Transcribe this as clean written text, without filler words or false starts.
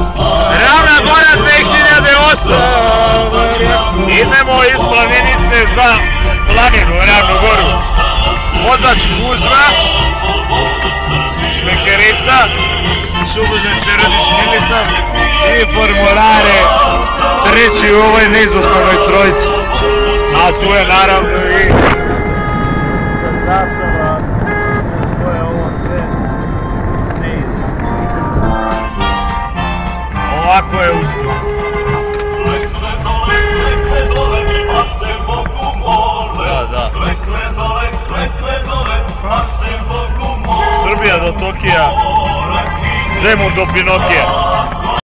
Ravna Gora 2008. Idemo iz Planinice za planinu, Ravnu Goru. Vozač Kuzma, Šmekerica, Subožan Šerodić Milisav i formulare treći u ovoj neizostavnoj trojici. A tu je naravno i zastava, bez koje ovo sve ne ide. Ovako je uspio. Da. Srbija do Tokija, Zemun do Pinokija.